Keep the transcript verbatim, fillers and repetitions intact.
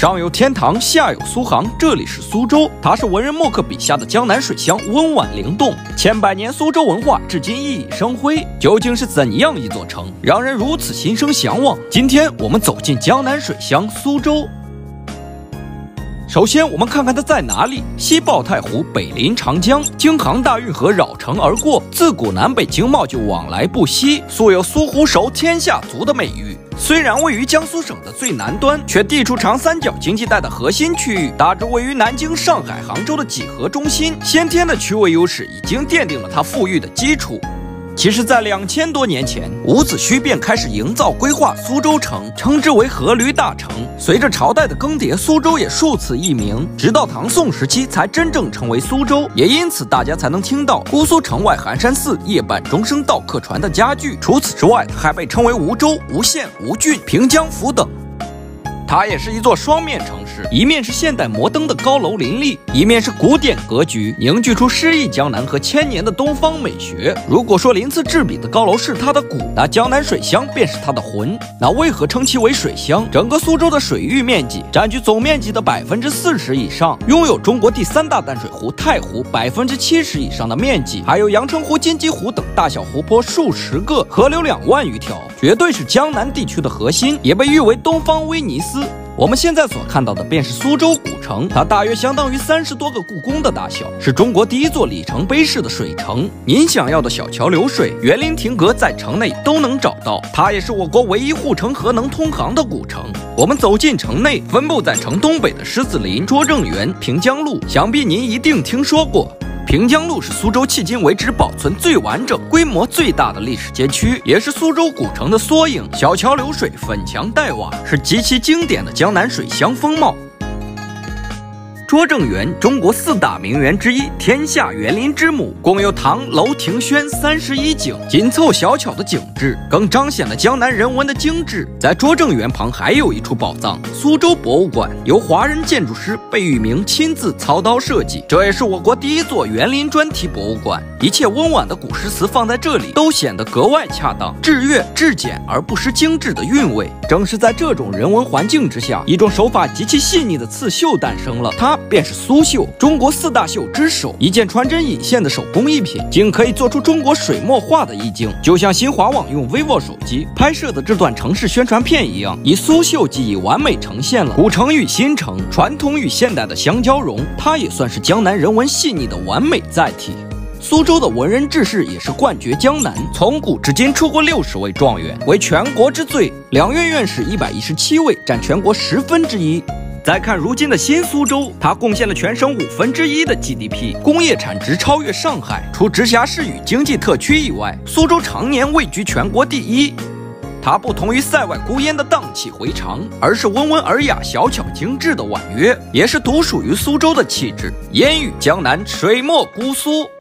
上有天堂，下有苏杭，这里是苏州，它是文人墨客笔下的江南水乡，温婉灵动。千百年苏州文化至今熠熠生辉，究竟是怎样一座城，让人如此心生向往？今天我们走进江南水乡苏州。首先，我们看看它在哪里。西抱太湖，北临长江，京杭大运河绕城而过，自古南北经贸就往来不息，素有“苏湖熟，天下足”的美誉。虽然位于江苏省的最南端，却地处长三角经济带的核心区域，大致位于南京、上海、杭州的几何中心，先天的区位优势已经奠定了它富裕的基础。其实，在两千多年前，伍子胥便开始营造规划苏州城，称之为阖闾大城。随着朝代的更迭，苏州也数次易名，直到唐宋时期才真正成为苏州。也因此，大家才能听到姑苏城外寒山寺夜半钟声到客船的佳句。除此之外，它还被称为吴州、吴县、吴郡、平江府等。它也是一座双面城市，一面是现代摩登的高楼林立，一面是古典格局，凝聚出诗意江南和千年的东方美学。如果说鳞次栉比的高楼是它的骨，那江南水乡便是它的魂。那为何称其为水乡？整个苏州的水域面积占据总面积的百分之四十以上，拥有中国第三大淡水湖太湖百分之七十以上的面积，还有阳澄湖、金鸡湖等大小湖泊数十个，河流两万余条，绝对是江南地区的核心，也被誉为东方威尼斯。我们现在所看到的便是苏州古城，它大约相当于三十多个故宫的大小，是中国第一座里程碑式的水城。您想要的小桥流水、园林亭阁在城内都能找到，它也是我国唯一护城河能通航的古城。我们走进城内，分布在城东北的狮子林、拙政园、平江路，想必您一定听说过。平江路是苏州迄今为止保存最完整、规模最大的历史街区，也是苏州古城的缩影。小桥流水、粉墙黛瓦，是极其经典的江南水乡风貌。拙政园，中国四大名园之一，天下园林之母，共有唐、楼、庭、轩三十一景，紧凑小巧的景致，更彰显了江南人文的精致。在拙政园旁还有一处宝藏——苏州博物馆，由华人建筑师贝聿铭亲自操刀设计，这也是我国第一座园林专题博物馆。一切温婉的古诗词放在这里，都显得格外恰当，至悦至简而不失精致的韵味。正是在这种人文环境之下，一种手法极其细腻的刺绣诞生了，它便是苏绣，中国四大绣之首，一件传针引线的手工艺品，竟可以做出中国水墨画的意境。就像新华网用 vivo 手机拍摄的这段城市宣传片一样，以苏绣技艺完美呈现了古城与新城、传统与现代的相交融，它也算是江南人文细腻的完美载体。苏州的文人志士也是冠绝江南，从古至今出过六十位状元，为全国之最。两院院士一百一十七位，占全国十分之一。再看如今的新苏州，它贡献了全省五分之一的 G D P， 工业产值超越上海。除直辖市与经济特区以外，苏州常年位居全国第一。它不同于塞外孤烟的荡气回肠，而是温文尔雅、小巧精致的婉约，也是独属于苏州的气质。烟雨江南，水墨姑苏。